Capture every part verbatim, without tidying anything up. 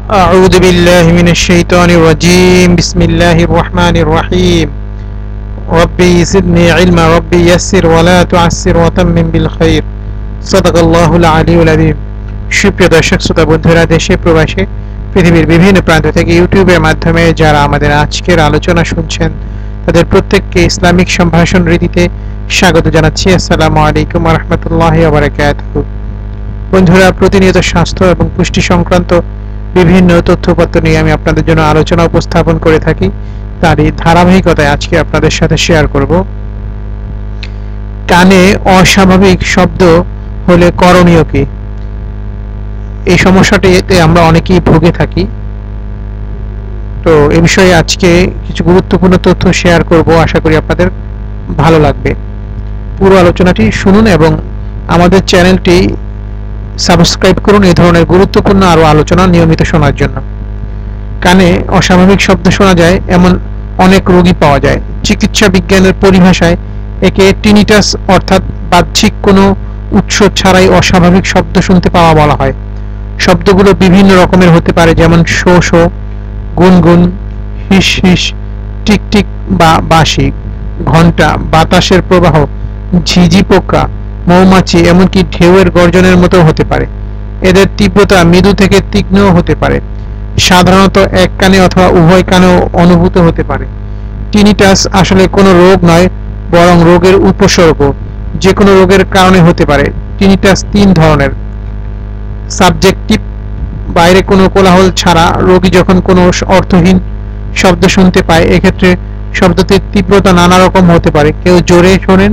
أعوذ بالله من الشيطان الرجيم بسم الله الرحمن الرحيم ربي زدني علما ربي يسر ولا تعسر وتمم بالخير صدق الله العلي العظيم সুপ্রিয় দর্শক শ্রোতা বন্ধুরা দেশে প্রবাসে পৃথিবীর বিভিন্ন প্রান্ত থেকে ইউটিউবের মাধ্যমে যারা আমাদের আজকের আলোচনা শুনছেন তাদের প্রত্যেককে ইসলামিক সম্ভাষণ রীতিতে স্বাগত জানাচ্ছি। আসসালামু আলাইকুম ওয়া রাহমাতুল্লাহি ওয়া বারাকাতুহু। বন্ধুরা, প্রতিনিয়ত স্বাস্থ্য এবং পুষ্টি সংক্রান্ত বিভিন্ন তথ্যপত্র নিয়ে আমি আপনাদের জন্য আলোচনা উপস্থাপন করে থাকি। তারই ধারাবাহিকতায় আজকে আপনাদের সাথে শেয়ার করব কানে অস্বাভাবিক শব্দ হলে করণীয় কি। এই সমস্যাটিতে আমরা অনেকেই ভুগে থাকি। তো এই বিষয়ে আজকে কিছু গুরুত্বপূর্ণ তথ্য শেয়ার করব, আশা করি আপনাদের ভালো লাগবে। পুরো আলোচনাটি শুনুন এবং আমাদের চ্যানেলটি সাবস্ক্রাইব করুন এই ধরনের গুরুত্বপূর্ণ আরো আলোচনা নিয়মিত শোনার জন্য। কানে অস্বাভাবিক শব্দ শোনা যায় এমন অনেক রোগী পাওয়া যায়। চিকিৎসা বিজ্ঞানের পরিভাষায় একে টিনিটাস অর্থাৎ বাহ্যিক কোনো উৎস ছাড়াই অস্বাভাবিক শব্দ শুনতে পাওয়া বলা হয়। শব্দগুলো বিভিন্ন রকমের হতে পারে, যেমন শো শো, গুনগুন, হিস হিস, টিকটিক বা বাঁশি, ঘন্টা, বাতাসের প্রবাহ, ঝিঝি পোকা, মৌমাছি, এমনকি ঢেউয়ের গর্জনের মতো হতে পারে। এদের তীব্রতা মৃদু থেকে তীক্ষ্ণও হতে পারে। সাধারণত এক কানে অথবা উভয় কানেও অনুভূত হতে পারে। টিনিটাস আসলে কোনো রোগ নয়, বরং রোগের উপসর্গ। যে কোনো রোগের কারণে হতে পারে। টিনিটাস তিন ধরনের। সাবজেক্টিভ, বাইরে কোনো কোলাহল ছাড়া রোগী যখন কোনো অর্থহীন শব্দ শুনতে পায়, এক্ষেত্রে শব্দটির তীব্রতা নানা রকম হতে পারে। কেউ জোরে শোনেন,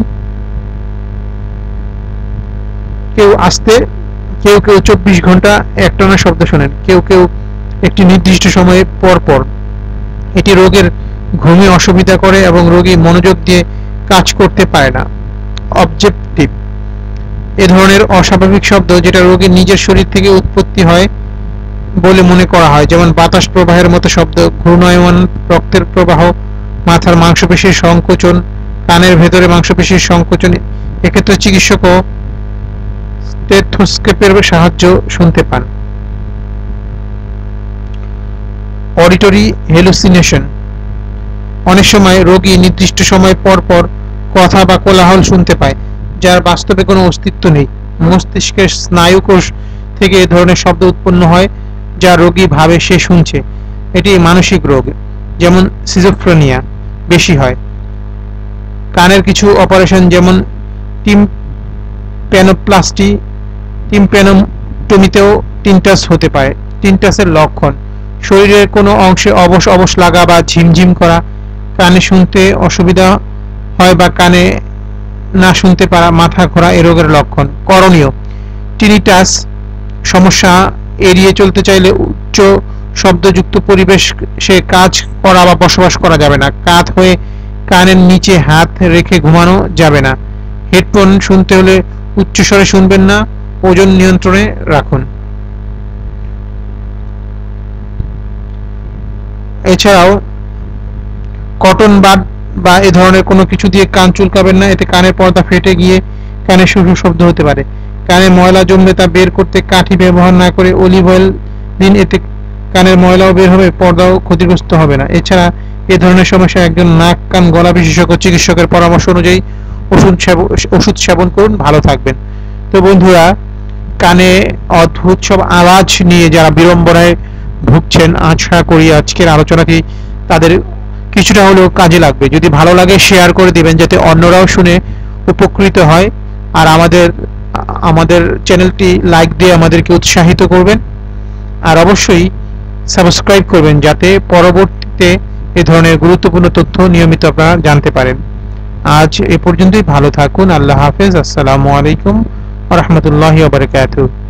কেউ আস্তে, কেউ কেউ চব্বিশ ঘন্টা একটানা শব্দ শোনেন, কেউ কেউ একটি নির্দিষ্ট সময়ে পর পর। এটি রোগের ঘুমে অসুবিধা করে এবং রোগী মনোযোগ দিয়ে কাজ করতে পারে না। অবজেক্টিভ, এ ধরনের অস্বাভাবিক শব্দ যেটা রোগীর নিজের শরীর থেকে উৎপত্তি হয় বলে মনে করা হয়, যেমন বাতাস প্রবাহের মতো শব্দ, ঘূর্ণায়মান রক্তের প্রবাহ, মাথার মাংসপেশির সংকোচন, কানের ভেতরে মাংসপেশির সংকোচন। এক্ষেত্রে চিকিৎসকও স্টেথোস্কোপের সাহায্য শুনতে পান। অডিটরি হ্যালুসিনেশন, অনেক সময় রোগী নির্দিষ্ট সময় পর পর কথা বা কোলাহল শুনতে পায় যার বাস্তবে কোনো অস্তিত্ব নেই। মস্তিষ্কের স্নায়ুকোষ থেকে এ ধরনের শব্দ উৎপন্ন হয় যা রোগী ভাবে সে শুনছে। এটি মানসিক রোগ, যেমন সিজোফ্রেনিয়া বেশি হয়। কানের কিছু অপারেশন যেমন টিম্প্যানোপ্লাস্টি, টিম্প্যানোটমিতেও টিনটাস হতে পারে। টিনটাসের লক্ষণ: শরীরের কোনো অংশে অবশ অবশ লাগা বা ঝিমঝিম করা, কানে শুনতে অসুবিধা হয় বা কানে না শুনতে পারা, মাথা ঘোরা এ রোগের লক্ষণ। করণীয়: টিনিটাস সমস্যা এড়িয়ে চলতে চাইলে উচ্চ শব্দযুক্ত পরিবেশে কাজ করা বা বসবাস করা যাবে না। কাত হয়ে কানের নিচে হাত রেখে ঘুমানো যাবে না। হেডফোন শুনতে হলে উচ্চস্বরে শুনবেন না, ওজন নিয়ন্ত্রণে রাখুন। এছাড়াও কটন বাড বা এ ধরনের কোনো কিছু দিয়ে কান চুলকাবেন না, এতে কানের পর্দা ফেটে গিয়ে কানে শুরু শব্দ হতে পারে। কানে ময়লা জমলে তা বের করতে কাঠি ব্যবহার না করে অলিভ অয়েল দিন, এতে কানের ময়লাও বের হবে, পর্দাও ক্ষতিগ্রস্ত হবে না। এছাড়া এ ধরনের সমস্যা একজন নাক কান গলা বিশেষজ্ঞ চিকিৎসকের পরামর্শ অনুযায়ী ওষুধ ওষুধ সেবন করুন, ভালো থাকবেন। তো বন্ধুরা, কানে অদ্ভুত সব আওয়াজ নিয়ে যারা বিড়ম্বনায় ভুগছেন, আশা করি আজকের আলোচনাটি তাদের কিছুটা হলেও কাজে লাগবে। যদি ভালো লাগে শেয়ার করে দিবেন যাতে অন্যরাও শুনে উপকৃত হয়। আর আমাদের আমাদের চ্যানেলটি লাইক দিয়ে আমাদেরকে উৎসাহিত করবেন, আর অবশ্যই সাবস্ক্রাইব করবেন যাতে পরবর্তীতে এ ধরনের গুরুত্বপূর্ণ তথ্য নিয়মিত আপনারা জানতে পারেন। আজ এ পর্যন্তই, ভালো থাকুন। আল্লাহ হাফেজ। আসসালামু আলাইকুম ওয়া রাহমাতুল্লাহি ওয়া বারাকাতুহু।